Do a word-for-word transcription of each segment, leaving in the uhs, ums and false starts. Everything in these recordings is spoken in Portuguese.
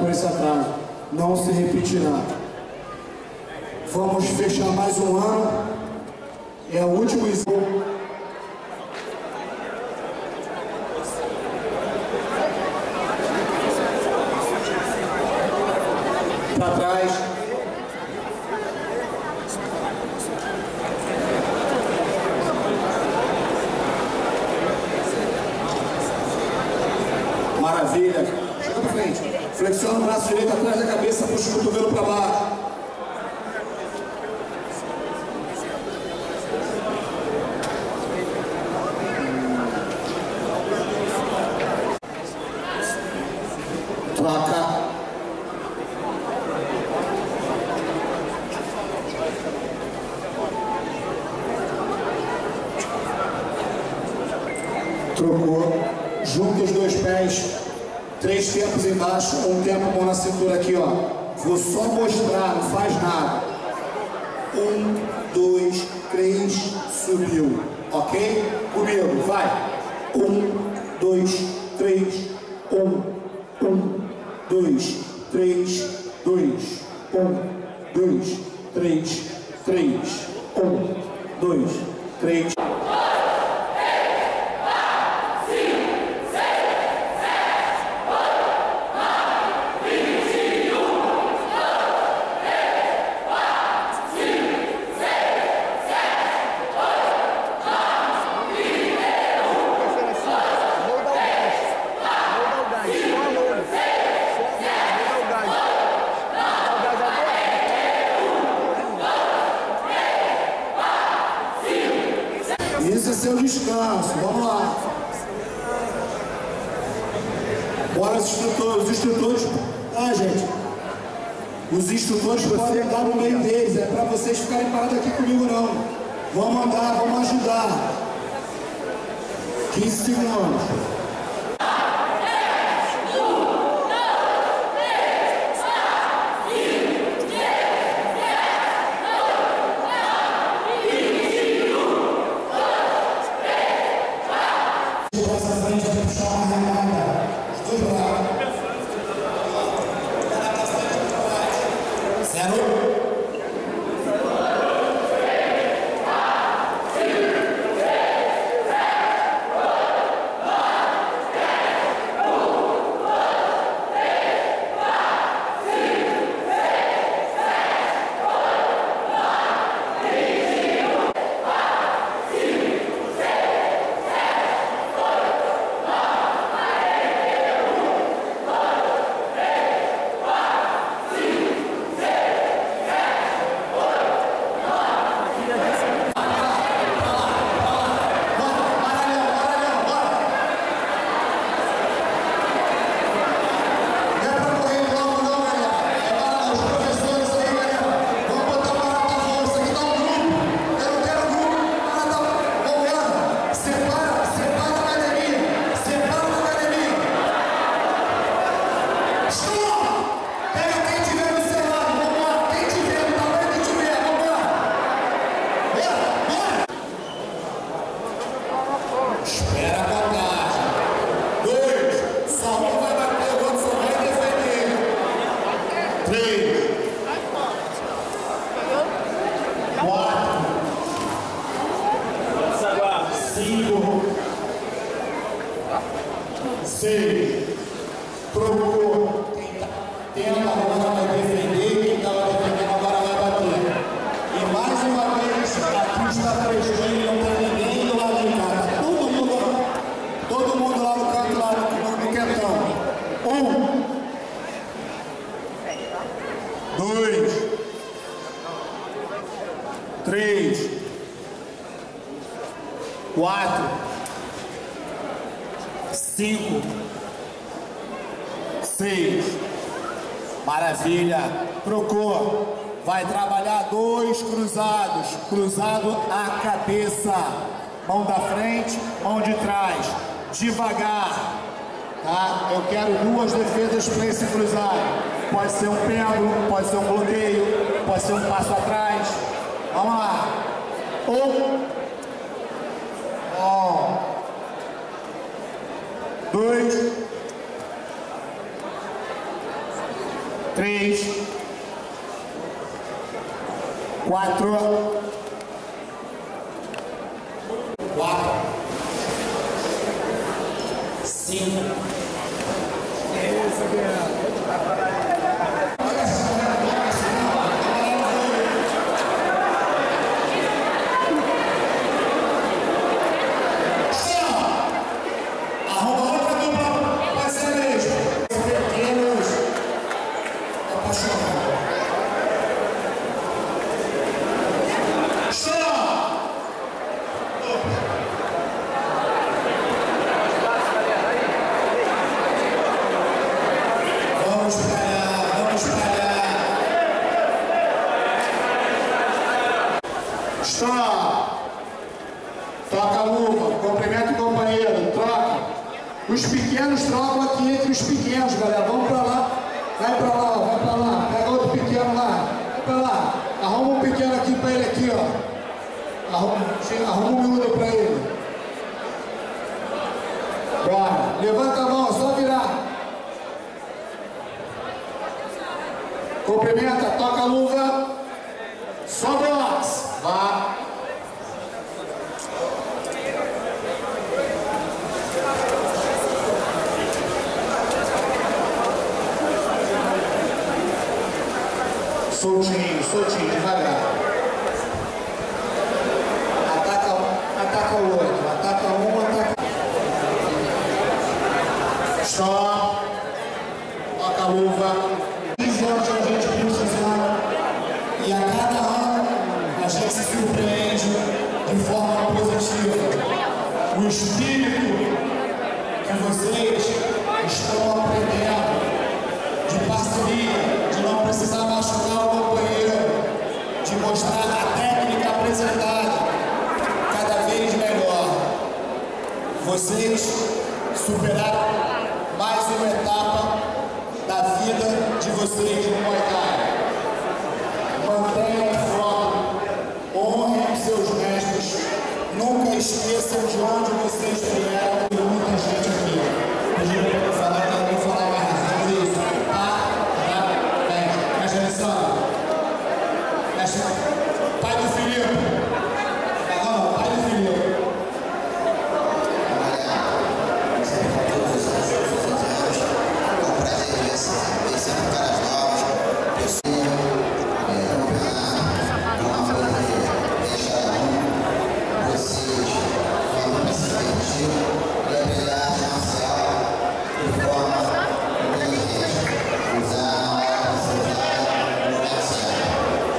por esse atraso. Não se repetirá. Vamos fechar mais um ano. É o último exame. Para trás. Maravilha. Chega para frente. Flexiona o braço direito atrás da cabeça, puxa o cotovelo para baixo. Troca. Trocou. Junta os dois pés. Três tempos embaixo, um tempo mão na cintura aqui, ó. Vou só mostrar, não faz nada. Um, dois, três, subiu. Ok? Comigo, vai. Um, dois, três, um, um, dois, três, dois, um, dois, três, três, um, dois, três. Esse é seu descanso, vamos lá. Bora os instrutores, os instrutores, ah gente, os instrutores podem andar no meio deles, é para vocês ficarem parados aqui comigo não. Vamos andar, vamos ajudar. quinze segundos. Seis. Trocou. Tenta, agora vai defender. Quem estava defendendo agora vai bater. E mais uma vez, aqui está fresquinho e não tem ninguém do lado de cá. Tá todo mundo lá. Todo mundo lá no canto, lá no, no quentão. Um. Dois. Três. Quatro. Cinco. Seis. Maravilha. Trocou. Vai trabalhar dois cruzados. Cruzado a cabeça. Mão da frente, mão de trás. Devagar. Tá? Eu quero duas defesas para esse cruzado. Pode ser um pêndulo, pode ser um bloqueio, pode ser um passo atrás. Vamos lá. Um. Um. Dois. três, quatro, quatro, cinco. Toca a luva, cumprimenta o companheiro, troca. Os pequenos trocam aqui entre os pequenos, galera. Vamos pra lá, vai pra lá, vai pra lá. Pega outro pequeno lá, vai pra lá. Arruma um pequeno aqui pra ele aqui, ó. Arruma, arruma um miúdo pra ele. Bora, levanta a mão, só virar. Cumprimenta, toca a luva. Só box, vá. Soltinho, soltinho, devagar. Ataca, ataca o outro, ataca um, ataca. Stop. Toca a luva. quinze anos a gente puxa assim, e a cada ano a gente se surpreende de forma positiva. O espírito que vocês estão aprendendo de parceria, de não precisar machucar o companheiro, de mostrar a técnica apresentada cada vez melhor. Vocês superaram mais uma etapa da vida de vocês no Muay Thai. Mantenham o foco, honrem seus mestres, nunca esqueçam de onde vocês vieram. Tem muita gente aqui. Pediram para eu falar, que eu vou falar mais rápido isso. Pai do Filipe. Não, pai do Filipe. É um prazer ver sempre caras novas, pessoas, uma coisa que deixa um, vocês, quando me sentir, e apesar de marcial, de forma inteligente, usar na hora de se usar no lugar certo.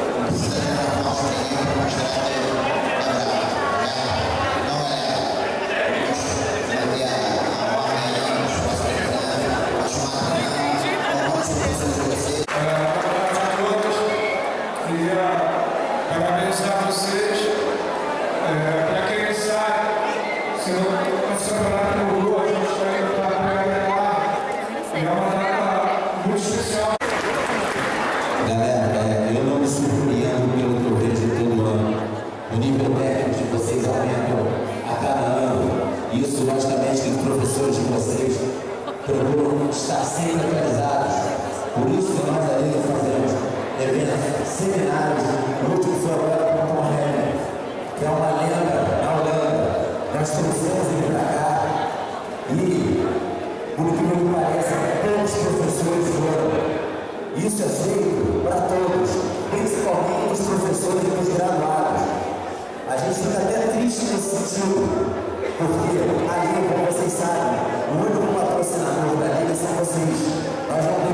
Parabenizar vocês. É, para quem não sabe, se não separar no Rio, a gente está indo para a lá. É uma data muito especial. Galera, é, eu não me surpreendo pelo que eu vejo todo ano. O nível técnico de vocês aumenta a cada ano. Isso, logicamente, que os professores de vocês procuram estar sempre atualizados. Por isso que nós ali fazemos eventos, seminários. O último foi agora com o Tom Henry, que é uma lenda na Holanda. Nós trouxemos ele para cá e, por que me parece, poucos professores foram. Isso é feito para todos, principalmente os professores e os graduados. A gente fica até triste nesse sentido, porque ali, como vocês sabem, o único patrocinador da Liga são vocês. Nós não